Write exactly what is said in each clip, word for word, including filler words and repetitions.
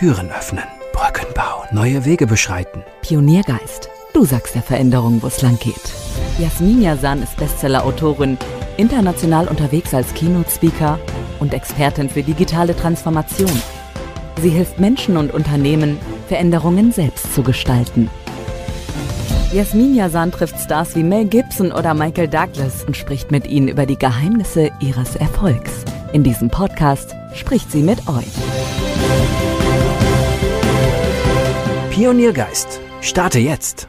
Türen öffnen, Brücken bauen, neue Wege beschreiten. Pioniergeist. Du sagst der Veränderung, wo es lang geht. Yasmin Yazan ist Bestseller-Autorin, international unterwegs als Keynote-Speaker und Expertin für digitale Transformation. Sie hilft Menschen und Unternehmen, Veränderungen selbst zu gestalten. Yasmin Yazan trifft Stars wie Mel Gibson oder Michael Douglas und spricht mit ihnen über die Geheimnisse ihres Erfolgs. In diesem Podcast spricht sie mit euch. Pioniergeist. Starte jetzt.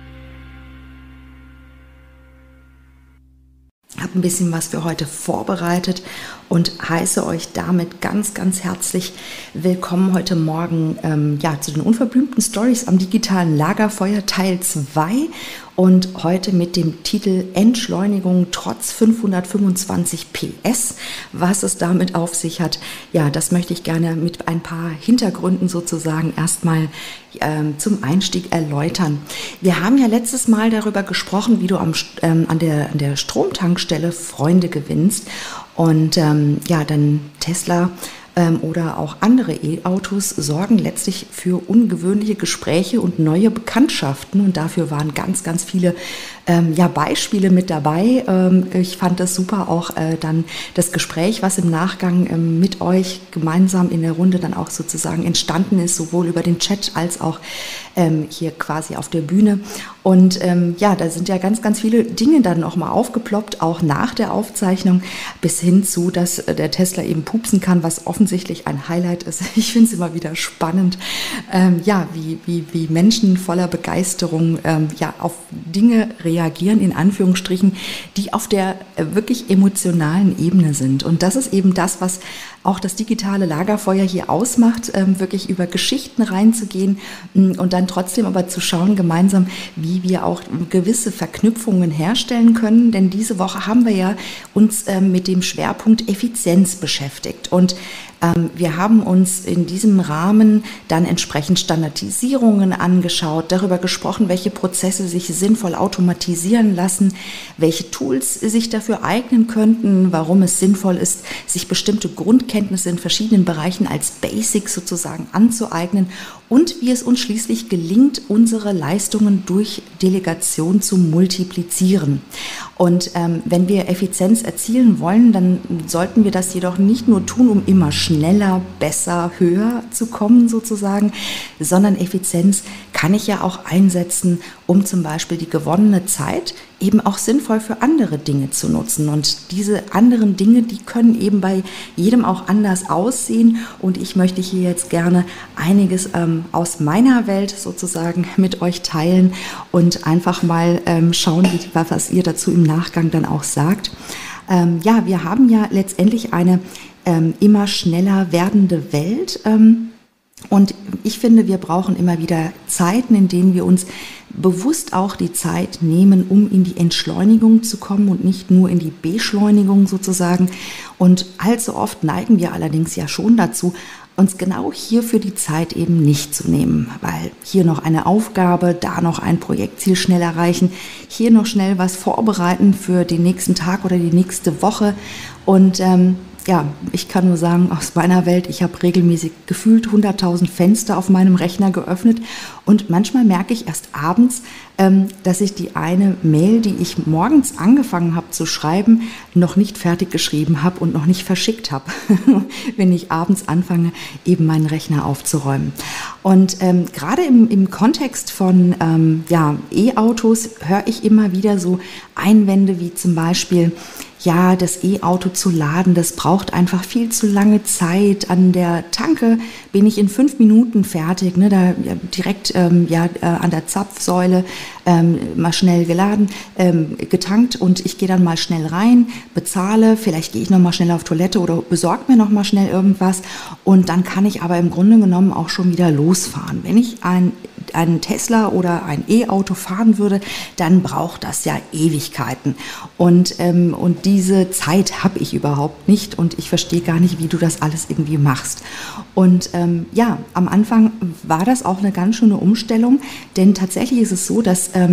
Ich habe ein bisschen was für heute vorbereitet und heiße euch damit ganz, ganz herzlich willkommen heute Morgen ähm, ja, zu den unverblümten Stories am digitalen Lagerfeuer Teil zwei und heute mit dem Titel Entschleunigung trotz fünfhundertfünfundzwanzig P S. Was es damit auf sich hat, ja, das möchte ich gerne mit ein paar Hintergründen sozusagen erstmal ähm, zum Einstieg erläutern. Wir haben ja letztes Mal darüber gesprochen, wie du am, ähm, an, der, an der Stromtankstelle Freunde gewinnst. Und ähm, ja, dann Tesla ähm, oder auch andere E-Autos sorgen letztlich für ungewöhnliche Gespräche und neue Bekanntschaften. Und dafür waren ganz, ganz viele ähm, ja, Beispiele mit dabei. Ähm, ich fand das super, auch äh, dann das Gespräch, was im Nachgang ähm, mit euch gemeinsam in der Runde dann auch sozusagen entstanden ist, sowohl über den Chat als auch ähm, hier quasi auf der Bühne. Und ähm, ja, da sind ja ganz, ganz viele Dinge dann nochmal aufgeploppt, auch nach der Aufzeichnung, bis hin zu, dass der Tesla eben pupsen kann, was offensichtlich ein Highlight ist. Ich finde es immer wieder spannend, ähm, ja, wie, wie, wie Menschen voller Begeisterung ähm, ja, auf Dinge reagieren, in Anführungsstrichen, die auf der äh, wirklich emotionalen Ebene sind. Und das ist eben das, was auch das digitale Lagerfeuer hier ausmacht, ähm, wirklich über Geschichten reinzugehen mh, und dann trotzdem aber zu schauen gemeinsam, wie wir auch gewisse Verknüpfungen herstellen können. Denn diese Woche haben wir ja uns ähm, mit dem Schwerpunkt Effizienz beschäftigt. Und ähm, wir haben uns in diesem Rahmen dann entsprechend Standardisierungen angeschaut, darüber gesprochen, welche Prozesse sich sinnvoll automatisieren lassen, welche Tools sich dafür eignen könnten, warum es sinnvoll ist, sich bestimmte Grundkenntnisse in verschiedenen Bereichen als Basics sozusagen anzueignen und wie es uns schließlich gelingt, unsere Leistungen durch Delegation zu multiplizieren. Und ähm, wenn wir Effizienz erzielen wollen, dann sollten wir das jedoch nicht nur tun, um immer schneller, besser, höher zu kommen sozusagen, sondern Effizienz kann ich ja auch einsetzen, um zum Beispiel die gewonnene Zeit eben auch sinnvoll für andere Dinge zu nutzen. Und diese anderen Dinge, die können eben bei jedem auch anders aussehen. Und ich möchte hier jetzt gerne einiges ähm, aus meiner Welt sozusagen mit euch teilen und einfach mal ähm, schauen, wie, was ihr dazu im Nachgang dann auch sagt. Ähm, ja, wir haben ja letztendlich eine ähm, immer schneller werdende Welt. Ähm, Und ich finde, wir brauchen immer wieder Zeiten, in denen wir uns bewusst auch die Zeit nehmen, um in die Entschleunigung zu kommen und nicht nur in die Beschleunigung sozusagen. Und allzu oft neigen wir allerdings ja schon dazu, uns genau hierfür die Zeit eben nicht zu nehmen, weil hier noch eine Aufgabe, da noch ein Projektziel schnell erreichen, hier noch schnell was vorbereiten für den nächsten Tag oder die nächste Woche. Und ähm, ja, ich kann nur sagen, aus meiner Welt, ich habe regelmäßig gefühlt hunderttausend Fenster auf meinem Rechner geöffnet und manchmal merke ich erst abends, ähm, dass ich die eine Mail, die ich morgens angefangen habe zu schreiben, noch nicht fertig geschrieben habe und noch nicht verschickt habe, wenn ich abends anfange, eben meinen Rechner aufzuräumen. Und ähm, gerade im, im Kontext von ähm, ja, E-Autos höre ich immer wieder so Einwände wie zum Beispiel, ja, das E-Auto zu laden, das braucht einfach viel zu lange Zeit. An der Tanke bin ich in fünf Minuten fertig, ne, da ja, direkt ähm, ja, äh, an der Zapfsäule ähm, mal schnell geladen, ähm, getankt und ich gehe dann mal schnell rein, bezahle, vielleicht gehe ich noch mal schnell auf Toilette oder besorge mir noch mal schnell irgendwas und dann kann ich aber im Grunde genommen auch schon wieder losfahren. Wenn ich ein einen Tesla oder ein E-Auto fahren würde, dann braucht das ja Ewigkeiten. Und, ähm, und diese Zeit habe ich überhaupt nicht und ich verstehe gar nicht, wie du das alles irgendwie machst. Und ähm, ja, am Anfang war das auch eine ganz schöne Umstellung, denn tatsächlich ist es so, dass ähm,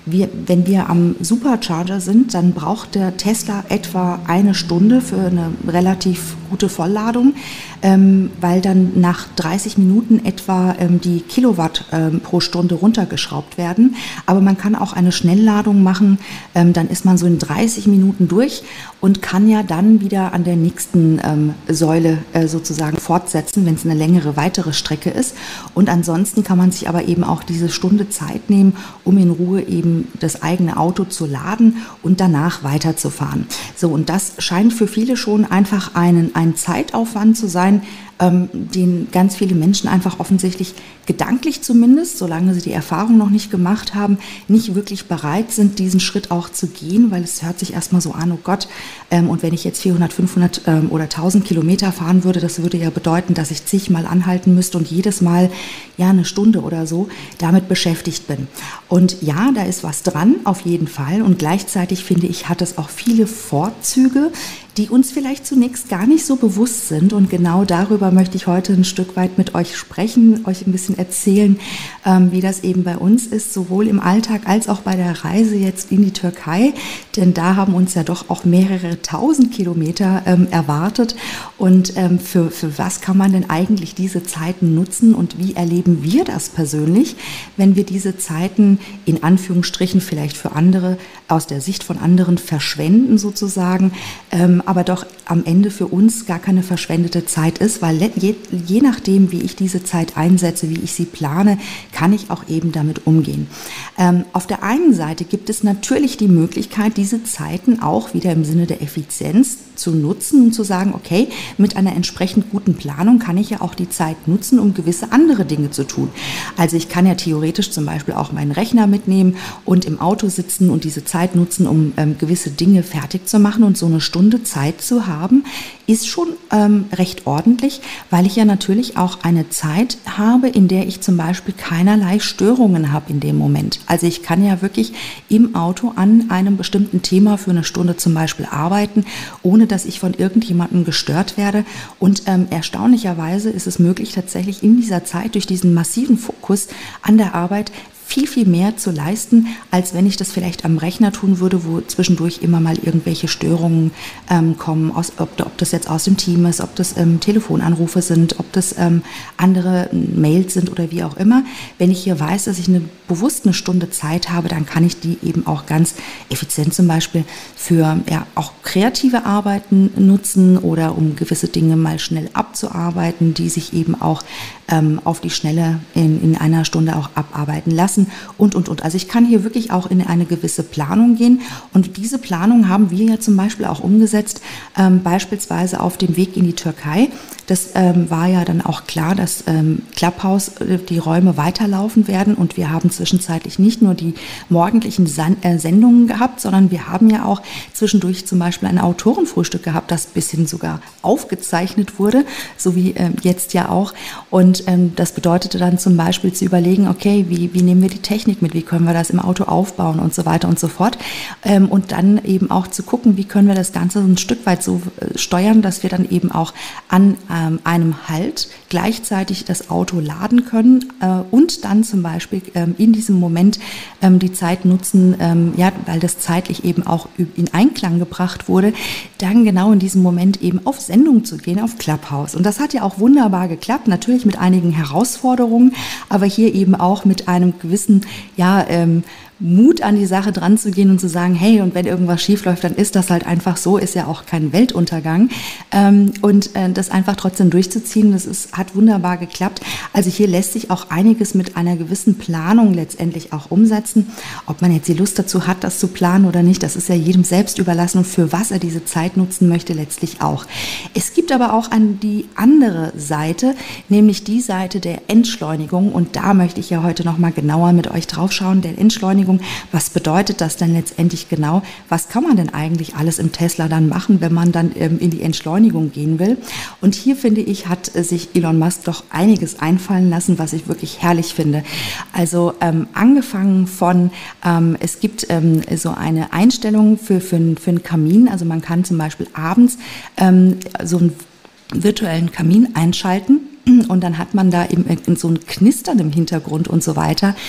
Wir, wenn wir am Supercharger sind, dann braucht der Tesla etwa eine Stunde für eine relativ gute Vollladung, ähm, weil dann nach dreißig Minuten etwa ähm, die Kilowatt ähm, pro Stunde runtergeschraubt werden. Aber man kann auch eine Schnellladung machen, ähm, dann ist man so in dreißig Minuten durch und kann ja dann wieder an der nächsten ähm, Säule äh, sozusagen fortsetzen, wenn es eine längere weitere Strecke ist. Und ansonsten kann man sich aber eben auch diese Stunde Zeit nehmen, um in Ruhe eben das eigene Auto zu laden und danach weiterzufahren. So, und das scheint für viele schon einfach einen, ein Zeitaufwand zu sein, ähm, den ganz viele Menschen einfach offensichtlich gedanklich zumindest, solange sie die Erfahrung noch nicht gemacht haben, nicht wirklich bereit sind, diesen Schritt auch zu gehen, weil es hört sich erstmal so an, oh Gott, ähm, und wenn ich jetzt vierhundert, fünfhundert ähm, oder tausend Kilometer fahren würde, das würde ja bedeuten, dass ich zigmal anhalten müsste und jedes Mal ja eine Stunde oder so damit beschäftigt bin. Und ja, da ist was dran, auf jeden Fall. Und gleichzeitig finde ich, hat es auch viele Vorzüge, die uns vielleicht zunächst gar nicht so bewusst sind. Und genau darüber möchte ich heute ein Stück weit mit euch sprechen, euch ein bisschen erzählen, ähm, wie das eben bei uns ist, sowohl im Alltag als auch bei der Reise jetzt in die Türkei. Denn da haben uns ja doch auch mehrere tausend Kilometer ähm, erwartet. Und ähm, für, für was kann man denn eigentlich diese Zeiten nutzen und wie erleben wir das persönlich, wenn wir diese Zeiten in Anführungsstrichen vielleicht für andere, aus der Sicht von anderen verschwenden sozusagen, ähm, aber doch am Ende für uns gar keine verschwendete Zeit ist, weil je, je nachdem, wie ich diese Zeit einsetze, wie ich sie plane, kann ich auch eben damit umgehen. Ähm, auf der einen Seite gibt es natürlich die Möglichkeit, diese Zeiten auch wieder im Sinne der Effizienz zu nutzen und zu sagen, okay, mit einer entsprechend guten Planung kann ich ja auch die Zeit nutzen, um gewisse andere Dinge zu tun. Also ich kann ja theoretisch zum Beispiel auch meinen Rechner mitnehmen und im Auto sitzen und diese Zeit nutzen, um ähm, gewisse Dinge fertig zu machen, und so eine Stunde Zeit zu haben, ist schon ähm, recht ordentlich, weil ich ja natürlich auch eine Zeit habe, in der ich zum Beispiel keinerlei Störungen habe in dem Moment. Also ich kann ja wirklich im Auto an einem bestimmten Thema für eine Stunde zum Beispiel arbeiten, ohne dass ich von irgendjemandem gestört werde. Und ähm, erstaunlicherweise ist es möglich, tatsächlich in dieser Zeit durch diesen massiven Fokus an der Arbeit viel, viel mehr zu leisten, als wenn ich das vielleicht am Rechner tun würde, wo zwischendurch immer mal irgendwelche Störungen ähm, kommen, aus, ob, ob das jetzt aus dem Team ist, ob das ähm, Telefonanrufe sind, ob das ähm, andere Mails sind oder wie auch immer. Wenn ich hier weiß, dass ich eine bewusst eine Stunde Zeit habe, dann kann ich die eben auch ganz effizient zum Beispiel für ja, auch kreative Arbeiten nutzen oder um gewisse Dinge mal schnell abzuarbeiten, die sich eben auch ähm, auf die Schnelle in, in einer Stunde auch abarbeiten lassen. Und, und, und. Also ich kann hier wirklich auch in eine gewisse Planung gehen, und diese Planung haben wir ja zum Beispiel auch umgesetzt, ähm, beispielsweise auf dem Weg in die Türkei. Das ähm, war ja dann auch klar, dass ähm, Clubhouse äh, die Räume weiterlaufen werden, und wir haben zwischenzeitlich nicht nur die morgendlichen San- äh, Sendungen gehabt, sondern wir haben ja auch zwischendurch zum Beispiel ein Autorenfrühstück gehabt, das ein bisschen sogar aufgezeichnet wurde, so wie ähm, jetzt ja auch. Und ähm, das bedeutete dann zum Beispiel zu überlegen, okay, wie, wie nehmen wir die Technik mit, wie können wir das im Auto aufbauen und so weiter und so fort. Ähm, und dann eben auch zu gucken, wie können wir das Ganze so ein Stück weit so äh, steuern, dass wir dann eben auch an ähm, einem Halt gleichzeitig das Auto laden können äh, und dann zum Beispiel ähm, in diesem Moment ähm, die Zeit nutzen, ähm, ja, weil das zeitlich eben auch in Einklang gebracht wurde, dann genau in diesem Moment eben auf Sendung zu gehen, auf Clubhouse. Und das hat ja auch wunderbar geklappt, natürlich mit einigen Herausforderungen, aber hier eben auch mit einem gewissen, ja, ähm, Mut an die Sache dran zu gehen und zu sagen, hey, und wenn irgendwas schief läuft, dann ist das halt einfach so, ist ja auch kein Weltuntergang. Ähm, und äh, das einfach trotzdem durchzuziehen, das ist, hat wunderbar geklappt. Also hier lässt sich auch einiges mit einer gewissen Planung letztendlich auch umsetzen. Ob man jetzt die Lust dazu hat, das zu planen oder nicht, das ist ja jedem selbst überlassen, und für was er diese Zeit nutzen möchte, letztlich auch. Es gibt aber auch an die andere Seite, nämlich die Seite der Entschleunigung, und da möchte ich ja heute nochmal genauer mit euch drauf schauen, der Entschleunigung. Was bedeutet das denn letztendlich genau? Was kann man denn eigentlich alles im Tesla dann machen, wenn man dann ähm, in die Entschleunigung gehen will? Und hier, finde ich, hat äh, sich Elon Musk doch einiges einfallen lassen, was ich wirklich herrlich finde. Also ähm, angefangen von, ähm, es gibt ähm, so eine Einstellung für, für, für einen Kamin. Also man kann zum Beispiel abends ähm, so einen virtuellen Kamin einschalten. Und dann hat man da eben so ein Knistern im Hintergrund und so weiter.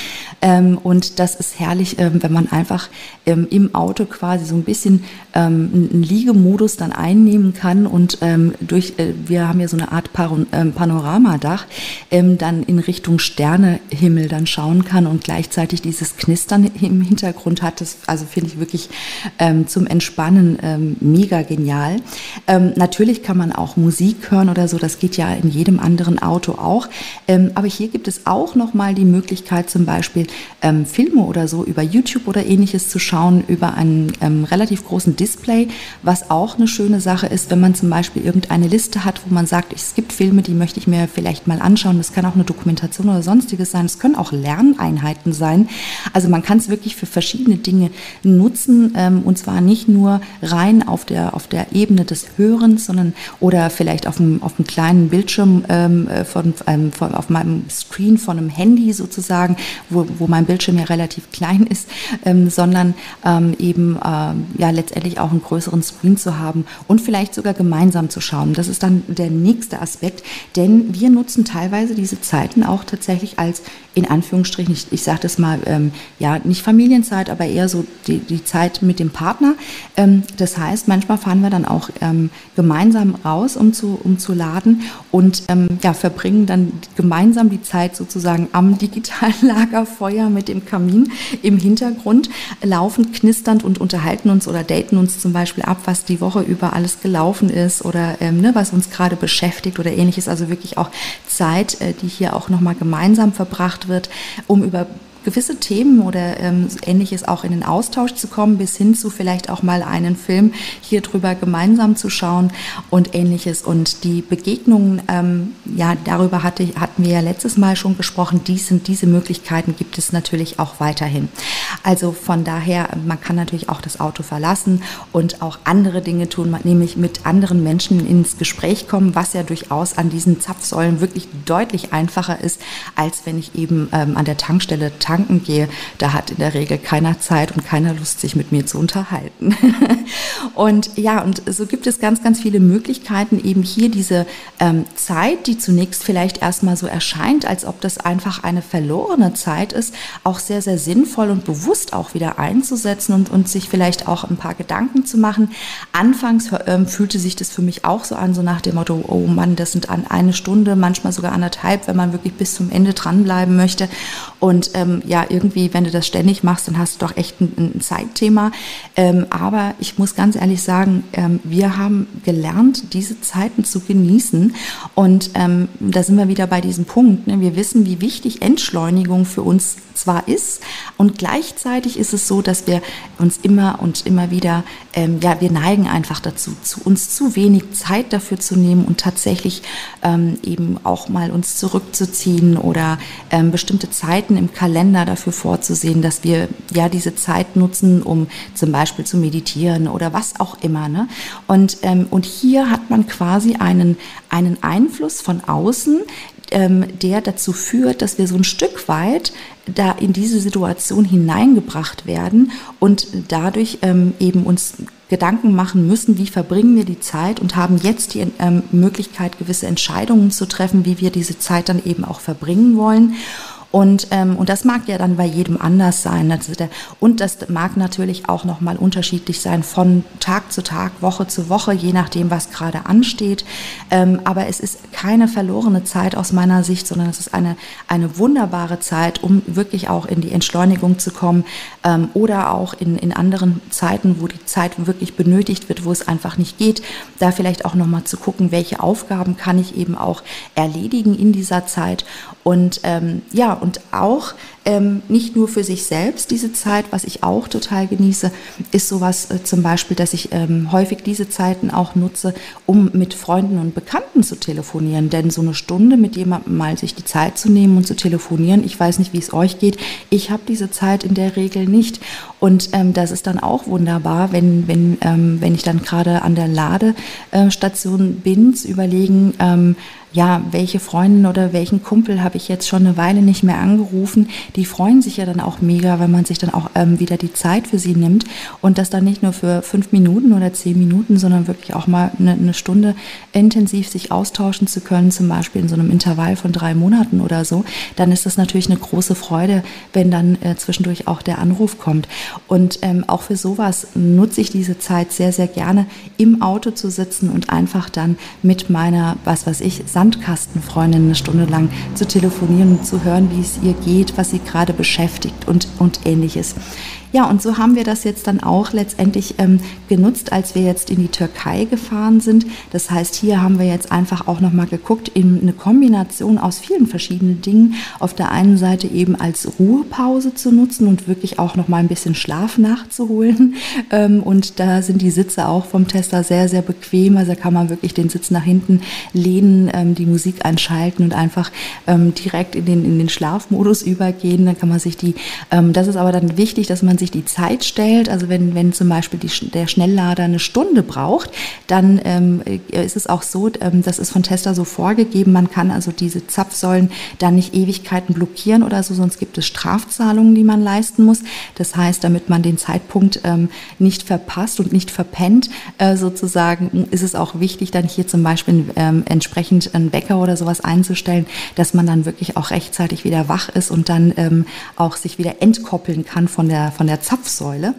Ähm, und das ist herrlich, ähm, wenn man einfach ähm, im Auto quasi so ein bisschen ähm, einen Liegemodus dann einnehmen kann und ähm, durch, äh, wir haben ja so eine Art Par- ähm, Panoramadach, ähm, dann in Richtung Sternehimmel dann schauen kann und gleichzeitig dieses Knistern im Hintergrund hat. Das also finde ich wirklich ähm, zum Entspannen ähm, mega genial. Ähm, natürlich kann man auch Musik hören oder so, das geht ja in jedem anderen Auto auch. Ähm, aber hier gibt es auch nochmal die Möglichkeit, zum Beispiel ähm, Filme oder so über YouTube oder ähnliches zu schauen, über einen ähm, relativ großen Display, was auch eine schöne Sache ist, wenn man zum Beispiel irgendeine Liste hat, wo man sagt, es gibt Filme, die möchte ich mir vielleicht mal anschauen. Das kann auch eine Dokumentation oder sonstiges sein. Es können auch Lerneinheiten sein. Also man kann es wirklich für verschiedene Dinge nutzen, ähm, und zwar nicht nur rein auf der, auf der Ebene des Hörens, sondern oder vielleicht auf einem, auf einem kleinen Bildschirm ähm, von, ähm, von, auf meinem Screen von einem Handy sozusagen, wo, wo mein Bildschirm ja relativ klein ist, ähm, sondern ähm, eben ähm, ja letztendlich auch einen größeren Screen zu haben und vielleicht sogar gemeinsam zu schauen. Das ist dann der nächste Aspekt, denn wir nutzen teilweise diese Zeiten auch tatsächlich als, in Anführungsstrichen, ich, ich sage das mal, ähm, ja nicht Familienzeit, aber eher so die, die Zeit mit dem Partner. Ähm, das heißt, manchmal fahren wir dann auch ähm, gemeinsam raus, um zu, um zu laden und ähm, ja, verbringen dann gemeinsam die Zeit sozusagen am digitalen Lagerfeuer mit dem Kamin im Hintergrund, laufen knisternd und unterhalten uns oder daten uns zum Beispiel ab, was die Woche über alles gelaufen ist oder ähm, ne, was uns gerade beschäftigt oder ähnliches. Also wirklich auch Zeit, äh, die hier auch nochmal gemeinsam verbracht wird, um über gewisse Themen oder ähm, Ähnliches auch in den Austausch zu kommen, bis hin zu vielleicht auch mal einen Film hier drüber gemeinsam zu schauen und Ähnliches. Und die Begegnungen, ähm, ja, darüber hatte, hatten wir ja letztes Mal schon gesprochen, dies sind, diese Möglichkeiten gibt es natürlich auch weiterhin. Also von daher, man kann natürlich auch das Auto verlassen und auch andere Dinge tun, nämlich mit anderen Menschen ins Gespräch kommen, was ja durchaus an diesen Zapfsäulen wirklich deutlich einfacher ist, als wenn ich eben ähm, an der Tankstelle tanke. Tanken gehe, da hat in der Regel keiner Zeit und keiner Lust, sich mit mir zu unterhalten. Und ja, und so gibt es ganz, ganz viele Möglichkeiten, eben hier diese ähm, Zeit, die zunächst vielleicht erstmal so erscheint, als ob das einfach eine verlorene Zeit ist, auch sehr, sehr sinnvoll und bewusst auch wieder einzusetzen und, und sich vielleicht auch ein paar Gedanken zu machen. Anfangs ähm, fühlte sich das für mich auch so an, so nach dem Motto, oh Mann, das sind an eine Stunde, manchmal sogar anderthalb, wenn man wirklich bis zum Ende dranbleiben möchte. Und ähm, ja, irgendwie, wenn du das ständig machst, dann hast du doch echt ein, ein Zeitthema. Ähm, aber ich muss ganz ehrlich sagen, ähm, wir haben gelernt, diese Zeiten zu genießen. Und ähm, da sind wir wieder bei diesem Punkt. Ne? Wir wissen, wie wichtig Entschleunigung für uns zwar ist und gleichzeitig ist es so, dass wir uns immer und immer wieder, ähm, ja, wir neigen einfach dazu, zu uns zu wenig Zeit dafür zu nehmen und tatsächlich ähm, eben auch mal uns zurückzuziehen oder ähm, bestimmte Zeiten im Kalender dafür vorzusehen, dass wir ja diese Zeit nutzen, um zum Beispiel zu meditieren oder was auch immer. Ne? Und, ähm, und hier hat man quasi einen, einen Einfluss von außen, ähm, der dazu führt, dass wir so ein Stück weit da in diese Situation hineingebracht werden und dadurch ähm, eben uns Gedanken machen müssen, wie verbringen wir die Zeit und haben jetzt die ähm, Möglichkeit, gewisse Entscheidungen zu treffen, wie wir diese Zeit dann eben auch verbringen wollen. Und, ähm, und das mag ja dann bei jedem anders sein. Also der, und das mag natürlich auch nochmal unterschiedlich sein von Tag zu Tag, Woche zu Woche, je nachdem, was gerade ansteht. Ähm, aber es ist keine verlorene Zeit aus meiner Sicht, sondern es ist eine, eine wunderbare Zeit, um wirklich auch in die Entschleunigung zu kommen ähm, oder auch in, in anderen Zeiten, wo die Zeit wirklich benötigt wird, wo es einfach nicht geht, da vielleicht auch nochmal zu gucken, welche Aufgaben kann ich eben auch erledigen in dieser Zeit. Und ähm, ja, und auch ähm, nicht nur für sich selbst diese Zeit, was ich auch total genieße, ist sowas äh, zum Beispiel, dass ich ähm, häufig diese Zeiten auch nutze, um mit Freunden und Bekannten zu telefonieren. Denn so eine Stunde mit jemandem mal sich die Zeit zu nehmen und zu telefonieren, ich weiß nicht, wie es euch geht, ich habe diese Zeit in der Regel nicht. Und ähm, das ist dann auch wunderbar, wenn, wenn, ähm, wenn ich dann gerade an der Ladestation bin, zu überlegen, ähm, ja, welche Freundin oder welchen Kumpel habe ich jetzt schon eine Weile nicht mehr angerufen. Die freuen sich ja dann auch mega, wenn man sich dann auch ähm, wieder die Zeit für sie nimmt und das dann nicht nur für fünf Minuten oder zehn Minuten, sondern wirklich auch mal eine, eine Stunde intensiv sich austauschen zu können, zum Beispiel in so einem Intervall von drei Monaten oder so. Dann ist das natürlich eine große Freude, wenn dann äh, zwischendurch auch der Anruf kommt. Und ähm, auch für sowas nutze ich diese Zeit sehr, sehr gerne, im Auto zu sitzen und einfach dann mit meiner, was weiß ich, Sandkastenfreundin eine Stunde lang zu telefonieren und zu hören, wie es ihr geht, was sie gerade beschäftigt und, und ähnliches. Ja, und so haben wir das jetzt dann auch letztendlich ähm, genutzt, als wir jetzt in die Türkei gefahren sind. Das heißt, hier haben wir jetzt einfach auch nochmal geguckt, in eine Kombination aus vielen verschiedenen Dingen. Auf der einen Seite eben als Ruhepause zu nutzen und wirklich auch nochmal ein bisschen Schlaf nachzuholen. Ähm, und da sind die Sitze auch vom Tesla sehr, sehr bequem. Also da kann man wirklich den Sitz nach hinten lehnen, ähm, die Musik einschalten und einfach ähm, direkt in den, in den Schlafmodus übergehen. Dann kann man sich die, ähm, das ist aber dann wichtig, dass man sich die Zeit stellt. Also wenn, wenn zum Beispiel die, der Schnelllader eine Stunde braucht, dann ähm, ist es auch so, ähm, das ist von Tesla so vorgegeben, man kann also diese Zapfsäulen dann nicht Ewigkeiten blockieren oder so, sonst gibt es Strafzahlungen, die man leisten muss. Das heißt, damit man den Zeitpunkt ähm, nicht verpasst und nicht verpennt, äh, sozusagen, ist es auch wichtig, dann hier zum Beispiel ähm, entsprechend einen Wecker oder sowas einzustellen, dass man dann wirklich auch rechtzeitig wieder wach ist und dann ähm, auch sich wieder entkoppeln kann von der, von der Zapfsäule.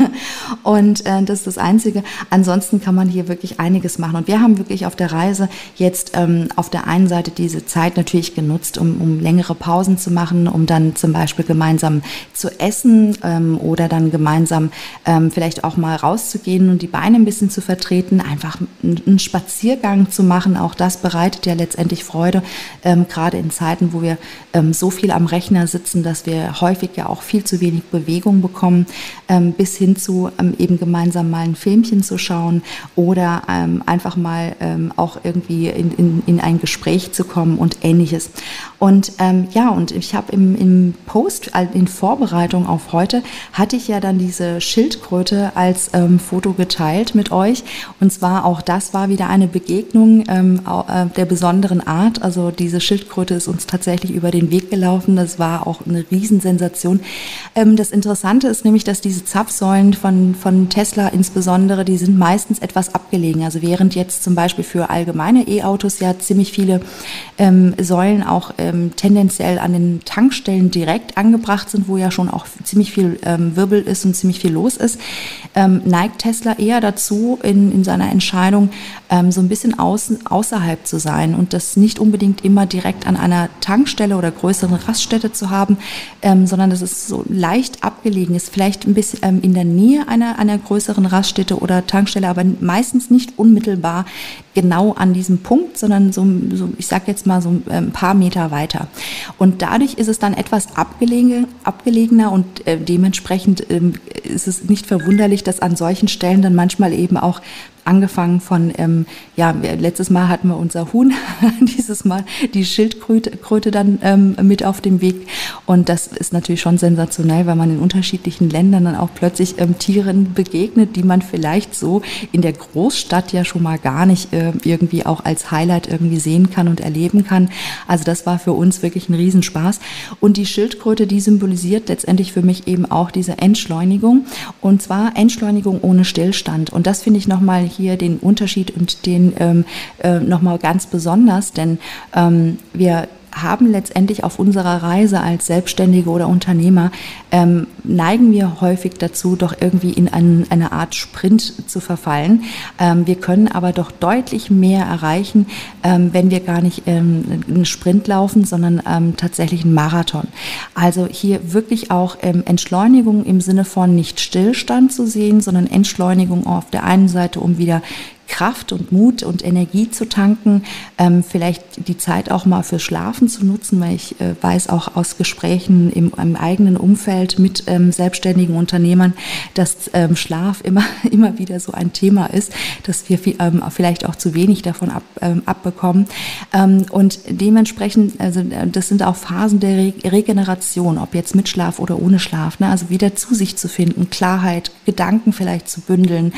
Und äh, das ist das Einzige. Ansonsten kann man hier wirklich einiges machen. Und wir haben wirklich auf der Reise jetzt ähm, auf der einen Seite diese Zeit natürlich genutzt, um, um längere Pausen zu machen, um dann zum Beispiel gemeinsam zu essen ähm, oder dann gemeinsam ähm, vielleicht auch mal rauszugehen und die Beine ein bisschen zu vertreten, einfach einen Spaziergang zu machen. Auch das bereitet ja letztendlich Freude, ähm, gerade in Zeiten, wo wir ähm, so viel am Rechner sitzen, dass wir häufig ja auch viel zu wenig Bewegung bekommen, ähm, bis hin zu ähm, eben gemeinsam mal ein Filmchen zu schauen oder ähm, einfach mal ähm, auch irgendwie in, in, in ein Gespräch zu kommen und Ähnliches. Und ähm, ja, und ich habe im, im Post, in Vorbereitung auf heute, hatte ich ja dann diese Schildkröte als ähm, Foto geteilt mit euch. Und zwar auch das war wieder eine Begegnung ähm, der besonderen Art. Also diese Schildkröte ist uns tatsächlich über den Weg gelaufen. Das war auch eine Riesensensation. Ähm, das Interessante ist nämlich, dass diese Zapfsäulen von, von Tesla insbesondere, die sind meistens etwas abgelegen. Also während jetzt zum Beispiel für allgemeine E-Autos ja ziemlich viele ähm, Säulen auch ähm, tendenziell an den Tankstellen direkt angebracht sind, wo ja schon auch ziemlich viel ähm, Wirbel ist und ziemlich viel los ist, ähm, neigt Tesla eher dazu, in, in seiner Entscheidung ähm, so ein bisschen außen, außerhalb zu sein und das nicht unbedingt immer direkt an einer Tankstelle oder größeren Raststätte zu haben, ähm, sondern dass es so leicht abgelegen ist, vielleicht ein bisschen ähm, in der Nähe einer, einer größeren Raststätte oder Tankstelle, aber meistens nicht unmittelbar genau an diesem Punkt, sondern so, so ich sage jetzt mal so ein paar Meter weiter. Und dadurch ist es dann etwas abgelegen, abgelegener und äh, dementsprechend ähm, ist es nicht verwunderlich, dass an solchen Stellen dann manchmal eben auch angefangen von, ähm, ja, letztes Mal hatten wir unser Huhn, dieses Mal die Schildkröte Kröte dann ähm, mit auf dem Weg. Und das ist natürlich schon sensationell, weil man in unterschiedlichen Ländern dann auch plötzlich ähm, Tieren begegnet, die man vielleicht so in der Großstadt ja schon mal gar nicht äh, irgendwie auch als Highlight irgendwie sehen kann und erleben kann. Also das war für uns wirklich ein Riesenspaß. Und die Schildkröte, die symbolisiert letztendlich für mich eben auch diese Entschleunigung. Und zwar Entschleunigung ohne Stillstand. Und das finde ich nochmal hier den Unterschied und den ähm, äh, nochmal ganz besonders, denn ähm, wir haben letztendlich auf unserer Reise als Selbstständige oder Unternehmer, ähm, neigen wir häufig dazu, doch irgendwie in ein, eine Art Sprint zu verfallen. Ähm, wir können aber doch deutlich mehr erreichen, ähm, wenn wir gar nicht ähm, einen Sprint laufen, sondern ähm, tatsächlich einen Marathon. Also hier wirklich auch ähm, Entschleunigung im Sinne von nicht Stillstand zu sehen, sondern Entschleunigung auf der einen Seite, um wieder Kraft und Mut und Energie zu tanken, ähm, vielleicht die Zeit auch mal für Schlafen zu nutzen, weil ich äh, weiß auch aus Gesprächen im, im eigenen Umfeld mit ähm, selbstständigen Unternehmern, dass ähm, Schlaf immer, immer wieder so ein Thema ist, dass wir viel, ähm, vielleicht auch zu wenig davon ab, ähm, abbekommen. Ähm, und dementsprechend, also das sind auch Phasen der Re- Regeneration, ob jetzt mit Schlaf oder ohne Schlaf, ne? Also wieder zu sich zu finden, Klarheit, Gedanken vielleicht zu bündeln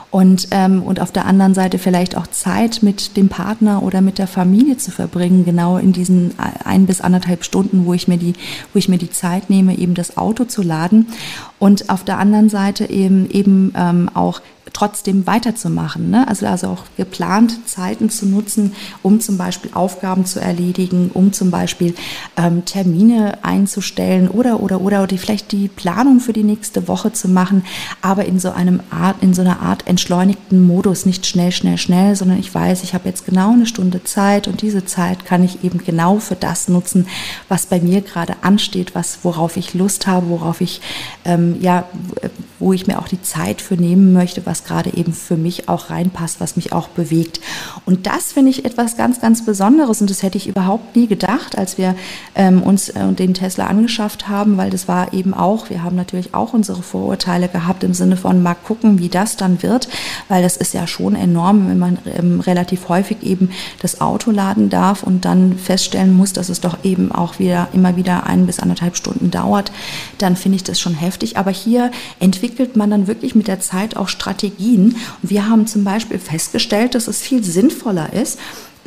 Und, ähm, und auf der anderen Seite vielleicht auch Zeit mit dem Partner oder mit der Familie zu verbringen, genau in diesen ein bis anderthalb Stunden, wo ich mir die, wo ich mir die Zeit nehme, eben das Auto zu laden. Und auf der anderen Seite eben, eben ähm, auch trotzdem weiterzumachen, ne? Also, also auch geplant Zeiten zu nutzen, um zum Beispiel Aufgaben zu erledigen, um zum Beispiel ähm, Termine einzustellen oder oder oder oder vielleicht die Planung für die nächste Woche zu machen, aber in so einem Art, in so einer Art entschleunigten Modus, nicht schnell, schnell, schnell, sondern ich weiß, ich habe jetzt genau eine Stunde Zeit und diese Zeit kann ich eben genau für das nutzen, was bei mir gerade ansteht, was worauf ich Lust habe, worauf ich ähm, ja, wo ich mir auch die Zeit für nehmen möchte, was gerade eben für mich auch reinpasst, was mich auch bewegt. Und das finde ich etwas ganz, ganz Besonderes und das hätte ich überhaupt nie gedacht, als wir ähm, uns äh, den Tesla angeschafft haben, weil das war eben auch, wir haben natürlich auch unsere Vorurteile gehabt im Sinne von mal gucken, wie das dann wird, weil das ist ja schon enorm, wenn man ähm, relativ häufig eben das Auto laden darf und dann feststellen muss, dass es doch eben auch wieder immer wieder ein bis anderthalb Stunden dauert, dann finde ich das schon heftig. Aber hier entwickelt man dann wirklich mit der Zeit auch Strategien. Und wir haben zum Beispiel festgestellt, dass es viel sinnvoller ist,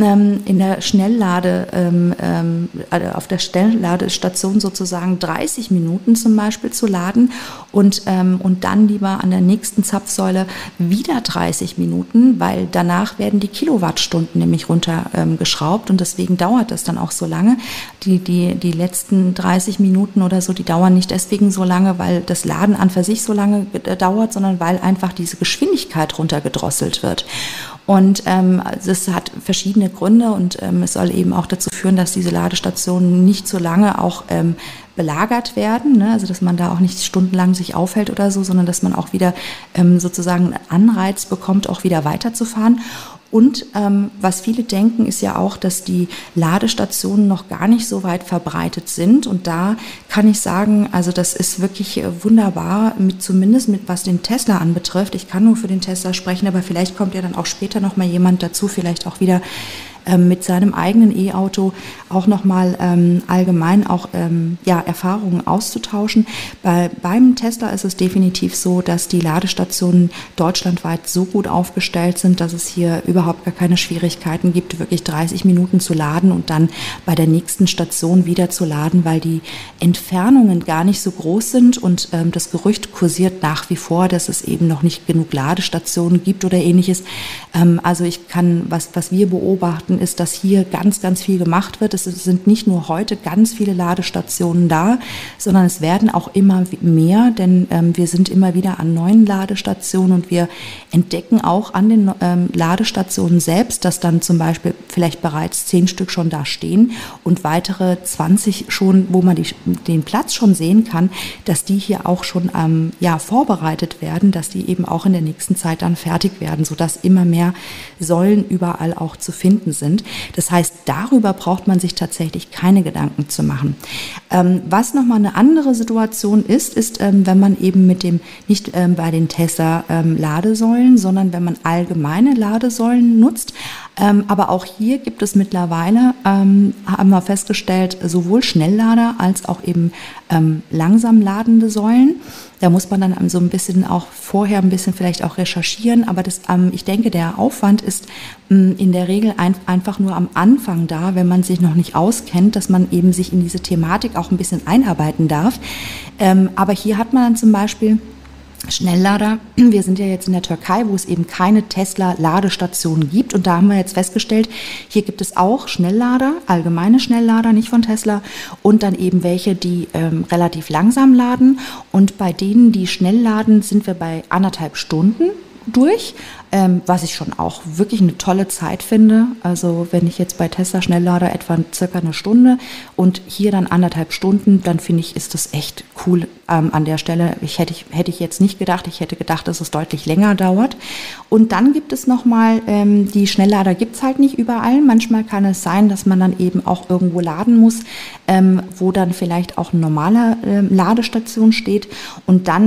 in der Schnelllade, ähm, auf der Schnellladestation sozusagen dreißig Minuten zum Beispiel zu laden und, ähm, und dann lieber an der nächsten Zapfsäule wieder dreißig Minuten, weil danach werden die Kilowattstunden nämlich runtergeschraubt ähm, und deswegen dauert das dann auch so lange. Die, die, die letzten dreißig Minuten oder so, die dauern nicht deswegen so lange, weil das Laden an für sich so lange dauert, sondern weil einfach diese Geschwindigkeit runtergedrosselt wird. Und ähm, das hat verschiedene Gründe und ähm, es soll eben auch dazu führen, dass diese Ladestationen nicht so lange auch ähm, belagert werden, ne? Also dass man da auch nicht stundenlang sich aufhält oder so, sondern dass man auch wieder ähm, sozusagen einen Anreiz bekommt, auch wieder weiterzufahren. Und ähm, was viele denken, ist ja auch, dass die Ladestationen noch gar nicht so weit verbreitet sind. Und da kann ich sagen, also das ist wirklich wunderbar, mit, zumindest mit was den Tesla anbetrifft. Ich kann nur für den Tesla sprechen, aber vielleicht kommt ja dann auch später noch mal jemand dazu, vielleicht auch wieder ähm, mit seinem eigenen E-Auto auch nochmal ähm, allgemein auch ähm, ja, Erfahrungen auszutauschen. Bei, beim Tesla ist es definitiv so, dass die Ladestationen deutschlandweit so gut aufgestellt sind, dass es hier überhaupt gar keine Schwierigkeiten gibt, wirklich dreißig Minuten zu laden und dann bei der nächsten Station wieder zu laden, weil die Entfernungen gar nicht so groß sind und ähm, das Gerücht kursiert nach wie vor, dass es eben noch nicht genug Ladestationen gibt oder ähnliches. Ähm, also ich kann, was, was wir beobachten, ist, dass hier ganz, ganz viel gemacht wird. Es sind nicht nur heute ganz viele Ladestationen da, sondern es werden auch immer mehr, denn ähm, wir sind immer wieder an neuen Ladestationen und wir entdecken auch an den ähm, Ladestationen selbst, dass dann zum Beispiel vielleicht bereits zehn Stück schon da stehen und weitere zwanzig schon, wo man die, den Platz schon sehen kann, dass die hier auch schon ähm, ja, vorbereitet werden, dass die eben auch in der nächsten Zeit dann fertig werden, sodass immer mehr Säulen überall auch zu finden sind. Das heißt, darüber braucht man sich tatsächlich keine Gedanken zu machen. Ähm, was nochmal eine andere Situation ist, ist, ähm, wenn man eben mit dem, nicht ähm, bei den Tesla ähm, Ladesäulen, sondern wenn man allgemeine Ladesäulen nutzt. Ähm, aber auch hier gibt es mittlerweile, ähm, haben wir festgestellt, sowohl Schnelllader als auch eben ähm, langsam ladende Säulen. Da muss man dann so ein bisschen auch vorher ein bisschen vielleicht auch recherchieren, aber das, ähm, ich denke, der Aufwand ist ähm, in der Regel ein, einfach nur am Anfang da, wenn man sich noch nicht auskennt, dass man eben sich in diese Thematik auch ein bisschen einarbeiten darf. Ähm, aber hier hat man dann zum Beispiel Schnelllader. Wir sind ja jetzt in der Türkei, wo es eben keine Tesla-Ladestationen gibt. Und da haben wir jetzt festgestellt, hier gibt es auch Schnelllader, allgemeine Schnelllader, nicht von Tesla. Und dann eben welche, die ähm, relativ langsam laden. Und bei denen, die schnell laden, sind wir bei anderthalb Stunden durch, ähm, was ich schon auch wirklich eine tolle Zeit finde. Also wenn ich jetzt bei Tesla Schnelllader etwa circa eine Stunde und hier dann anderthalb Stunden, dann finde ich, ist das echt cool ähm, an der Stelle. Ich hätte, ich hätte ich jetzt nicht gedacht, ich hätte gedacht, dass es deutlich länger dauert. Und dann gibt es nochmal, ähm, die Schnelllader gibt es halt nicht überall. Manchmal kann es sein, dass man dann eben auch irgendwo laden muss, ähm, wo dann vielleicht auch eine normale ähm, Ladestation steht. Und dann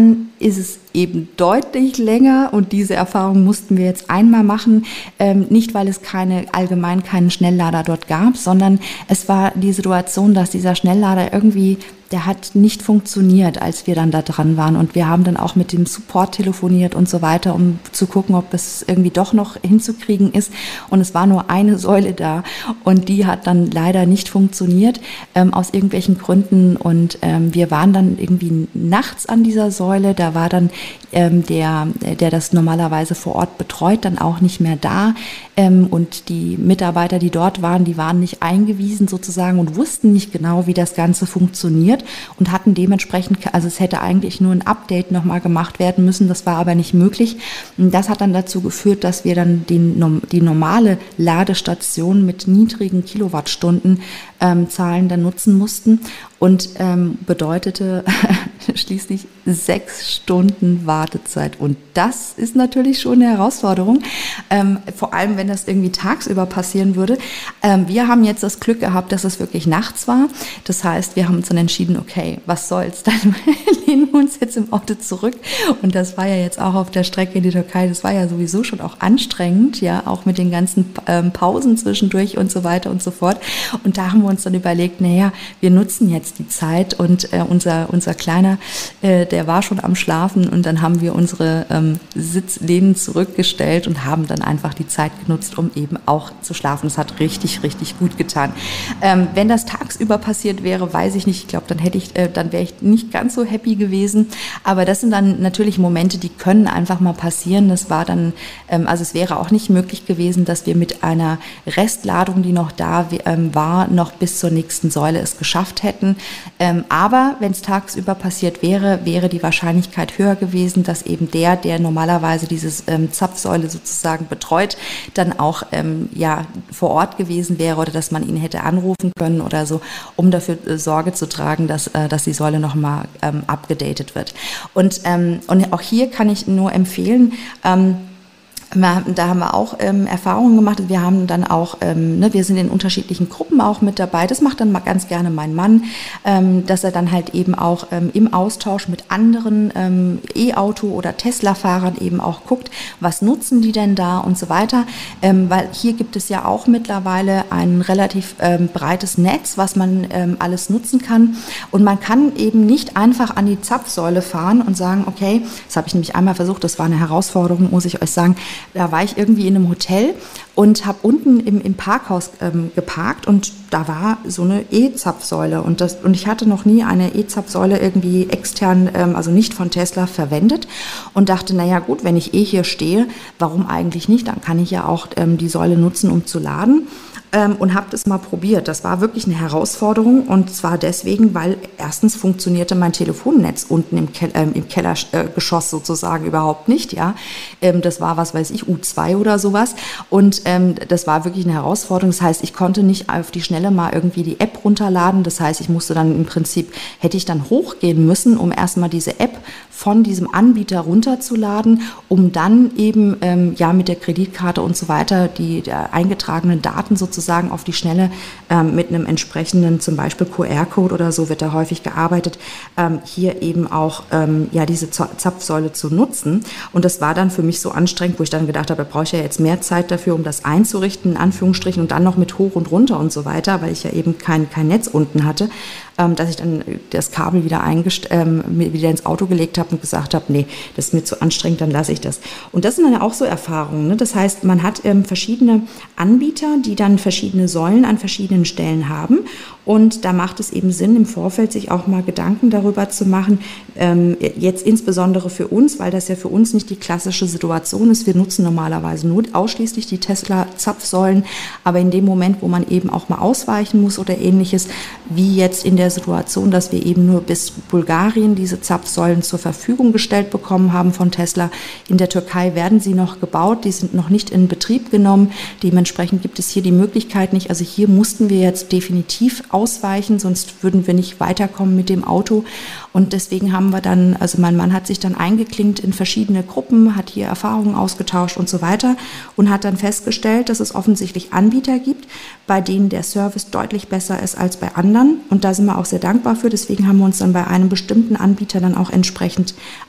ist es eben deutlich länger und diese Erfahrung mussten wir jetzt einmal machen, ähm, nicht weil es keine allgemein keinen Schnelllader dort gab, sondern es war die Situation, dass dieser Schnelllader irgendwie, der hat nicht funktioniert, als wir dann da dran waren und wir haben dann auch mit dem Support telefoniert und so weiter, um zu gucken, ob es irgendwie doch noch hinzukriegen ist und es war nur eine Säule da und die hat dann leider nicht funktioniert, ähm, aus irgendwelchen Gründen und ähm, wir waren dann irgendwie nachts an dieser Säule, da war dann ähm, der, der das normalerweise vor Ort betreut, dann auch nicht mehr da ähm, und die Mitarbeiter, die dort waren, die waren nicht eingewiesen sozusagen und wussten nicht genau, wie das Ganze funktioniert und hatten dementsprechend, also es hätte eigentlich nur ein Update nochmal gemacht werden müssen, das war aber nicht möglich. Und das hat dann dazu geführt, dass wir dann den, die normale Ladestation mit niedrigen Kilowattstunden ähm, Zahlen dann nutzen mussten und ähm, bedeutete schließlich sechs Stunden Wartezeit. Und das ist natürlich schon eine Herausforderung, ähm, vor allem wenn das irgendwie tagsüber passieren würde. Ähm, wir haben jetzt das Glück gehabt, dass es wirklich nachts war. Das heißt, wir haben uns dann entschieden, okay, was soll's, dann lehnen wir uns jetzt im Auto zurück. Und das war ja jetzt auch auf der Strecke in die Türkei, das war ja sowieso schon auch anstrengend, ja, auch mit den ganzen ähm, Pausen zwischendurch und so weiter und so fort. Und da haben wir uns dann überlegt, naja, wir nutzen jetzt die Zeit und äh, unser, unser Kleiner, äh, der war schon am Schlafen und dann haben wir unsere ähm, Sitzlehnen zurückgestellt und haben dann einfach die Zeit genutzt, um eben auch zu schlafen. Das hat richtig, richtig gut getan. Ähm, wenn das tagsüber passiert wäre, weiß ich nicht, ich glaube, dann hätte ich, äh, dann wäre ich nicht ganz so happy gewesen. Aber das sind dann natürlich Momente, die können einfach mal passieren. Das war dann, ähm, also es wäre auch nicht möglich gewesen, dass wir mit einer Restladung, die noch da ähm, war, noch bis zur nächsten Säule es geschafft hätten. Ähm, aber wenn es tagsüber passiert wäre, wäre die Wahrscheinlichkeit höher gewesen, dass eben der, der normalerweise diese ähm, Zapfsäule sozusagen betreut, dann auch ähm, ja, vor Ort gewesen wäre oder dass man ihn hätte anrufen können oder so, um dafür äh, Sorge zu tragen, dass, äh, dass die Säule nochmal ähm, abgedatet wird. Und, ähm, und auch hier kann ich nur empfehlen, ähm, da haben wir auch ähm, Erfahrungen gemacht. Wir haben dann auch, ähm, ne, wir sind in unterschiedlichen Gruppen auch mit dabei. Das macht dann mal ganz gerne mein Mann, ähm, dass er dann halt eben auch ähm, im Austausch mit anderen ähm, E-Auto- oder Tesla-Fahrern eben auch guckt, was nutzen die denn da und so weiter. Ähm, weil hier gibt es ja auch mittlerweile ein relativ ähm, breites Netz, was man ähm, alles nutzen kann. Und man kann eben nicht einfach an die Zapfsäule fahren und sagen, okay, das habe ich nämlich einmal versucht, das war eine Herausforderung, muss ich euch sagen. Da war ich irgendwie in einem Hotel und habe unten im, im Parkhaus ähm, geparkt und da war so eine E-Zapfsäule und, das, und ich hatte noch nie eine E-Zapfsäule irgendwie extern, ähm, also nicht von Tesla verwendet und dachte, naja gut, wenn ich eh hier stehe, warum eigentlich nicht? Dann kann ich ja auch ähm, die Säule nutzen, um zu laden. Ähm, und habe das mal probiert. Das war wirklich eine Herausforderung und zwar deswegen, weil erstens funktionierte mein Telefonnetz unten im, Ke- äh, im Kellergeschoss sozusagen überhaupt nicht. Ja, ähm, das war, was weiß ich, U zwei oder sowas und ähm, das war wirklich eine Herausforderung. Das heißt, ich konnte nicht auf die Schnelle mal irgendwie die App runterladen. Das heißt, ich musste dann im Prinzip, hätte ich dann hochgehen müssen, um erstmal diese App von diesem Anbieter runterzuladen, um dann eben ähm, ja mit der Kreditkarte und so weiter die der eingetragenen Daten sozusagen auf die Schnelle ähm, mit einem entsprechenden, zum Beispiel Q R-Code oder so wird da häufig gearbeitet, ähm, hier eben auch ähm, ja diese Zapfsäule zu nutzen. Und das war dann für mich so anstrengend, wo ich dann gedacht habe, da brauche ich ja jetzt mehr Zeit dafür, um das einzurichten, in Anführungsstrichen, und dann noch mit hoch und runter und so weiter, weil ich ja eben kein, kein Netz unten hatte, ähm, dass ich dann das Kabel wieder, eingest- ähm, wieder ins Auto gelegt habe und gesagt habe, nee, das ist mir zu anstrengend, dann lasse ich das. Und das sind dann auch so Erfahrungen. Ne? Das heißt, man hat ähm, verschiedene Anbieter, die dann verschiedene Säulen an verschiedenen Stellen haben. Und da macht es eben Sinn, im Vorfeld sich auch mal Gedanken darüber zu machen, ähm, jetzt insbesondere für uns, weil das ja für uns nicht die klassische Situation ist. Wir nutzen normalerweise nur ausschließlich die Tesla-Zapfsäulen, aber in dem Moment, wo man eben auch mal ausweichen muss oder ähnliches, wie jetzt in der Situation, dass wir eben nur bis Bulgarien diese Zapfsäulen zur Verfügung gestellt bekommen haben von Tesla. In der Türkei werden sie noch gebaut, die sind noch nicht in Betrieb genommen. Dementsprechend gibt es hier die Möglichkeit nicht, also hier mussten wir jetzt definitiv ausweichen, sonst würden wir nicht weiterkommen mit dem Auto. Und deswegen haben wir dann, also mein Mann hat sich dann eingeklinkt in verschiedene Gruppen, hat hier Erfahrungen ausgetauscht und so weiter und hat dann festgestellt, dass es offensichtlich Anbieter gibt, bei denen der Service deutlich besser ist als bei anderen. Und da sind wir auch sehr dankbar für. Deswegen haben wir uns dann bei einem bestimmten Anbieter dann auch entsprechend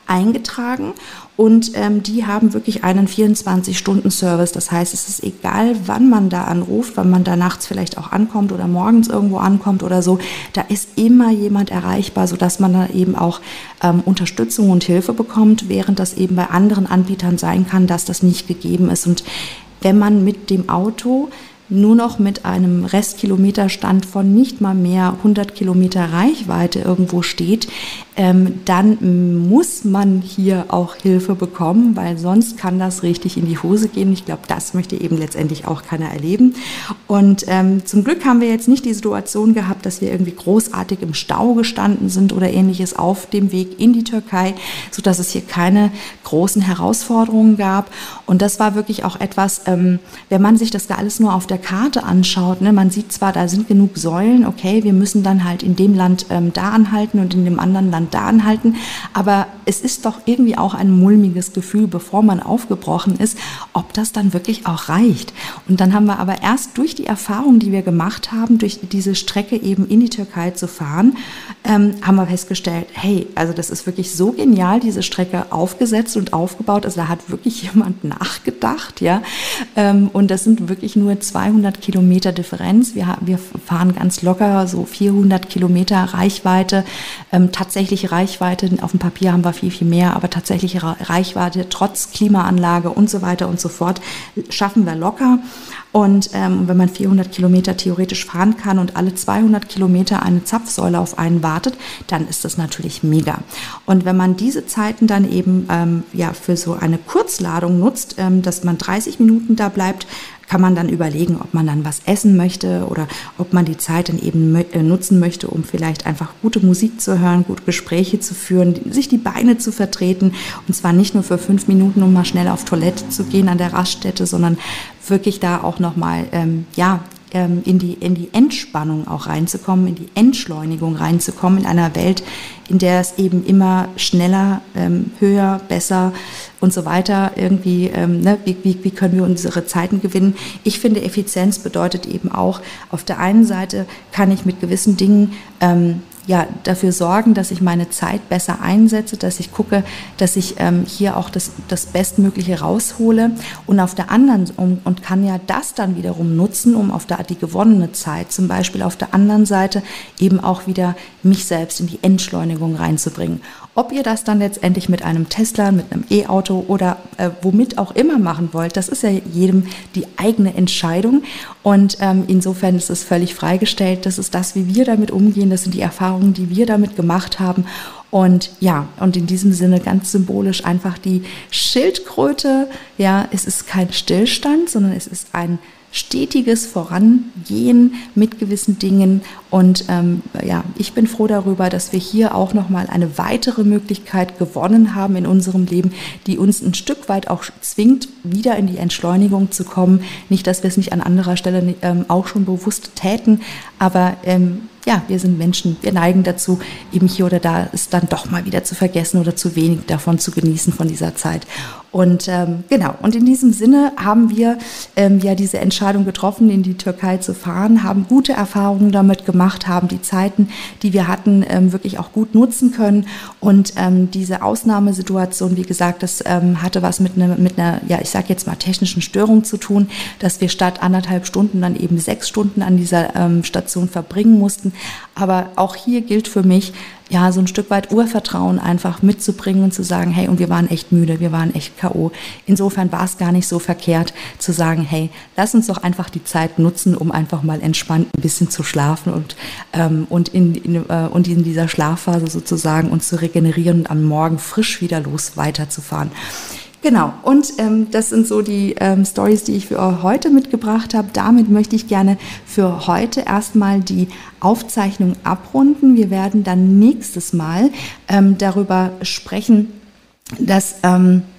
eingetragen und ähm, die haben wirklich einen vierundzwanzig-Stunden-Service. Das heißt, es ist egal, wann man da anruft, wann man da nachts vielleicht auch ankommt oder morgens irgendwo ankommt oder so, da ist immer jemand erreichbar, sodass man da eben auch ähm, Unterstützung und Hilfe bekommt, während das eben bei anderen Anbietern sein kann, dass das nicht gegeben ist. Und wenn man mit dem Auto nur noch mit einem Restkilometerstand von nicht mal mehr hundert Kilometer Reichweite irgendwo steht, ähm, dann muss man hier auch Hilfe bekommen, weil sonst kann das richtig in die Hose gehen. Ich glaube, das möchte eben letztendlich auch keiner erleben. Und ähm, zum Glück haben wir jetzt nicht die Situation gehabt, dass wir irgendwie großartig im Stau gestanden sind oder ähnliches auf dem Weg in die Türkei, sodass es hier keine großen Herausforderungen gab. Und das war wirklich auch etwas, ähm, wenn man sich das da alles nur auf der Karte anschaut, ne, man sieht zwar, da sind genug Säulen, okay, wir müssen dann halt in dem Land ähm, da anhalten und in dem anderen Land da anhalten, aber es ist doch irgendwie auch ein mulmiges Gefühl, bevor man aufgebrochen ist, ob das dann wirklich auch reicht. Und dann haben wir aber erst durch die Erfahrung, die wir gemacht haben, durch diese Strecke eben in die Türkei zu fahren, ähm, haben wir festgestellt, hey, also das ist wirklich so genial, diese Strecke aufgesetzt und aufgebaut, also da hat wirklich jemand nachgedacht, ja, ähm, und das sind wirklich nur zweihundert Kilometer Differenz. Wir, wir fahren ganz locker so vierhundert Kilometer Reichweite. Ähm, tatsächliche Reichweite, auf dem Papier haben wir viel, viel mehr, aber tatsächliche Reichweite trotz Klimaanlage und so weiter und so fort schaffen wir locker. Und ähm, wenn man vierhundert Kilometer theoretisch fahren kann und alle zweihundert Kilometer eine Zapfsäule auf einen wartet, dann ist das natürlich mega. Und wenn man diese Zeiten dann eben ähm, ja, für so eine Kurzladung nutzt, ähm, dass man dreißig Minuten da bleibt, kann man dann überlegen, ob man dann was essen möchte oder ob man die Zeit dann eben äh, nutzen möchte, um vielleicht einfach gute Musik zu hören, gute Gespräche zu führen, sich die Beine zu vertreten. Und zwar nicht nur für fünf Minuten, um mal schnell auf Toilette zu gehen an der Raststätte, sondern wirklich da auch nochmal, ähm, ja, ähm, in die, in die Entspannung auch reinzukommen, in die Entschleunigung reinzukommen, in einer Welt, in der es eben immer schneller, ähm, höher, besser und so weiter irgendwie, ähm, ne, wie, wie, wie können wir unsere Zeiten gewinnen? Ich finde, Effizienz bedeutet eben auch, auf der einen Seite kann ich mit gewissen Dingen ähm, ja, dafür sorgen, dass ich meine Zeit besser einsetze, dass ich gucke, dass ich ähm, hier auch das, das Bestmögliche raushole und auf der anderen um, und kann ja das dann wiederum nutzen, um auf der, die gewonnene Zeit zum Beispiel auf der anderen Seite eben auch wieder mich selbst in die Entschleunigung reinzubringen. Ob ihr das dann letztendlich mit einem Tesla, mit einem E-Auto oder äh, womit auch immer machen wollt, das ist ja jedem die eigene Entscheidung. Und ähm, insofern ist es völlig freigestellt. Das ist das, wie wir damit umgehen. Das sind die Erfahrungen, die wir damit gemacht haben. Und ja, und in diesem Sinne ganz symbolisch einfach die Schildkröte. Ja, es ist kein Stillstand, sondern es ist ein stetiges Vorangehen mit gewissen Dingen. Und ähm, ja, ich bin froh darüber, dass wir hier auch nochmal eine weitere Möglichkeit gewonnen haben in unserem Leben, die uns ein Stück weit auch zwingt, wieder in die Entschleunigung zu kommen. Nicht, dass wir es nicht an anderer Stelle ähm, auch schon bewusst täten, aber ähm, ja, wir sind Menschen, wir neigen dazu, eben hier oder da es dann doch mal wieder zu vergessen oder zu wenig davon zu genießen von dieser Zeit. Und ähm, genau, und in diesem Sinne haben wir ähm, ja diese Entscheidung getroffen, in die Türkei zu fahren, haben gute Erfahrungen damit gemacht, haben die Zeiten, die wir hatten, ähm, wirklich auch gut nutzen können. Und ähm, diese Ausnahmesituation, wie gesagt, das ähm, hatte was mit einer, mit einer, ja, ich sage jetzt mal technischen Störung zu tun, dass wir statt anderthalb Stunden dann eben sechs Stunden an dieser ähm, Station verbringen mussten. Aber auch hier gilt für mich, ja, so ein Stück weit Urvertrauen einfach mitzubringen und zu sagen, hey, und wir waren echt müde, wir waren echt K O. Insofern war es gar nicht so verkehrt zu sagen, hey, lass uns doch einfach die Zeit nutzen, um einfach mal entspannt ein bisschen zu schlafen und, ähm, und, in, in, äh, und in dieser Schlafphase sozusagen uns zu regenerieren und am Morgen frisch wieder los weiterzufahren. Genau, und ähm, das sind so die ähm, Stories, die ich für heute mitgebracht habe. Damit möchte ich gerne für heute erstmal die Aufzeichnung abrunden. Wir werden dann nächstes Mal ähm, darüber sprechen, dass ähm,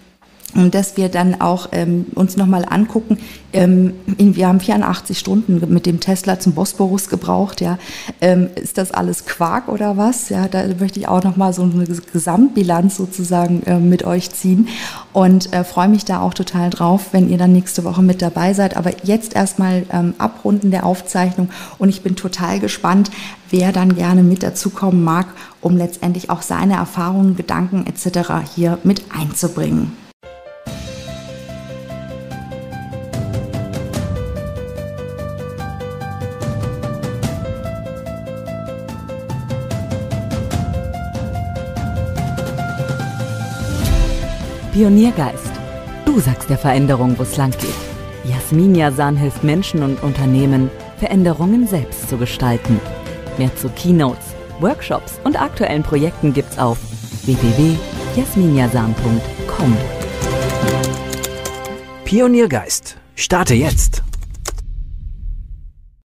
Und dass wir dann auch ähm, uns nochmal angucken, ähm, wir haben vierundachtzig Stunden mit dem Tesla zum Bosporus gebraucht, ja. Ähm, ist das alles Quark oder was? Ja, da möchte ich auch nochmal so eine Gesamtbilanz sozusagen äh, mit euch ziehen und äh, freue mich da auch total drauf, wenn ihr dann nächste Woche mit dabei seid. Aber jetzt erstmal ähm, abrunden der Aufzeichnung und ich bin total gespannt, wer dann gerne mit dazukommen mag, um letztendlich auch seine Erfahrungen, Gedanken et cetera hier mit einzubringen. Pioniergeist. Du sagst der Veränderung, wo es lang geht. Jasmin Yazan hilft Menschen und Unternehmen, Veränderungen selbst zu gestalten. Mehr zu Keynotes, Workshops und aktuellen Projekten gibt's auf w w w punkt jasmin yazan punkt com. Pioniergeist. Starte jetzt.